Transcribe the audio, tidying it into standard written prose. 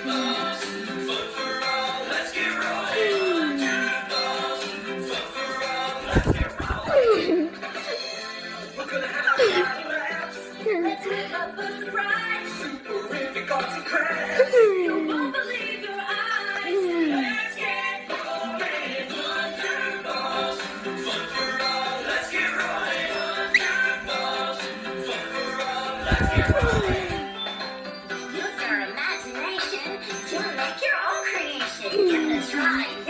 WonderBalls, fun for all, let's get rolling. WonderBalls, fun for all, let's get rolling. We're gonna have a lot of laughs. Let's have a surprise. Superific arts and crafts. You won't believe your eyes. Let's get rolling. WonderBalls, fun for all, let's get rolling. WonderBalls, fun for all, let's get rolling. Use your imagination to make your own creation. Get this right.